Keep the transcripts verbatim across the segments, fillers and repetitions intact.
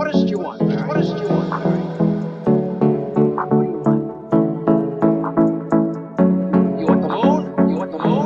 What else do you want? What else do you want? You want the moon? You want the moon?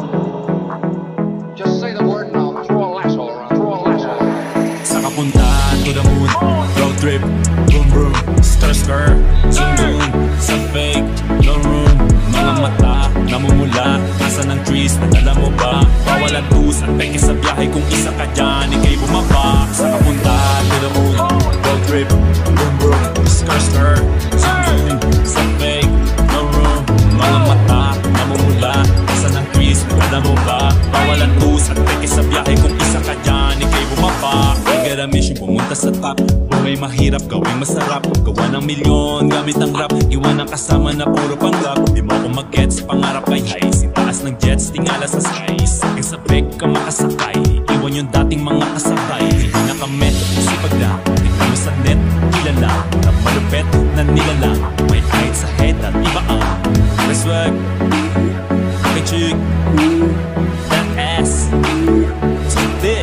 Just say the word and I'll throw a lasso around. Throw a lasso around. Sa kapuntahan to the moon, road trip, boom boom, stir stir, zoom zoom. Sa fake, no room, mga mata namumula. Asa ng trees, nadala mo ba? Bawalan tusan, peke sa biyahe kung isa ka dyan, ikay bumaba. Sa kapuntahan to the moon, road trip, boom boom, stir stir, zoom zoom. Sa fake, no room, mga mata namumula. Asa ng trees, nadala mo ba? Bawalan tusan, peke sa biyahe kung isa ka dyan, ikay bumaba. Got a mission, pumunta sa top. Buhay mahirap, gawing masarap. Gawa ng milyon, gamit ang rap. Iwan ang kasama na puro panggap. Di mo ako mag-gets, pangarap ay high. Sintaas ng jets, tingala sa skies. Saking sa beg ka makasakay. Iwan yung dating mga kasabay. Hindi na kami, sipag na. Tignan mo sa net, kilala. Na malupet na nilalang. May height sa head at iba ang swag. Okay chick, that ass so thick.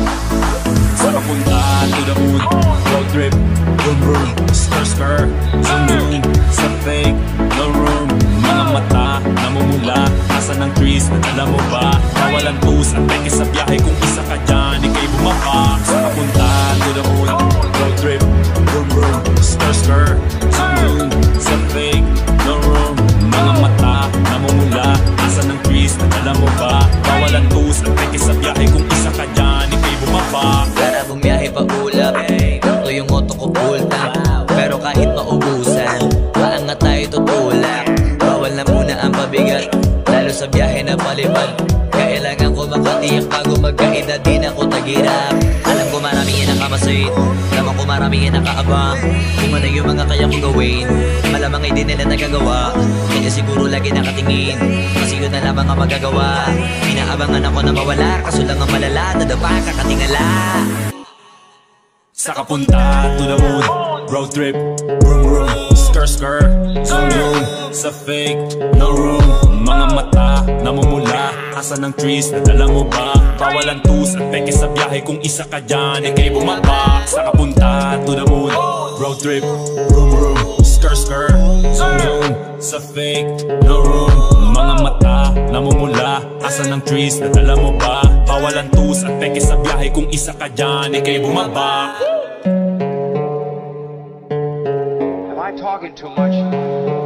Sa kapuntahan to the moon, road trip, boom boom, stir stir, zoom zoom. Sa fake, no room, mga mata namumula. Asa ng trees, nadala mo ba? Bawalan tusan, peke sa biyahe kung isa ka dyan, ikay bumaba. Sa kapuntahan to the moon, road trip, boom boom, stir stir, zoom zoom. Sa fake, no room, mga mata namumula. Asa ng trees, nadala mo ba? Bawalan tusan, peke sa biyahe kung isa ka dyan, ikay bumaba. Bumiyahe pa ulap, tatlo yung auto ko full tank. Pero kahit maubusan, paangat tayo tutulak. Bawal na muna ang pabigat, lalo sa biyahe na palipad. Kailangan ko makatiyak bago magkaedad, di na ko tagirap. Alam ko maraming yan nakamasid, alam ko maraming yan nakaabang. Kung ano yung mga kaya kong gawin, malamang ay di nila nagagawa. Kaya siguro lagi nakatingin, kasi yun na lamang ang magagawa. Inaabangan ako na mawala, kaso lang ang malala, nadapa kakatingala. Sa kapuntahan to the moon, road trip, vroom vroom, skr skr, zoom zoom. Sa fake, no room, mga mata namumula. Asa ng trees, nadala mo ba? Bawalan tusan, peke sa biyahe kung isa ka dyan, ikay bumaba. Sa kapuntahan to the moon, road trip, vroom vroom, skr skr, zoom zoom. Sa fake, no room, mga mata namumula. Asa ng trees, nadala mo ba? Bawalan tusan, peke sa biyahe kung isa ka dyan, ikay bumaba. Am I talking too much?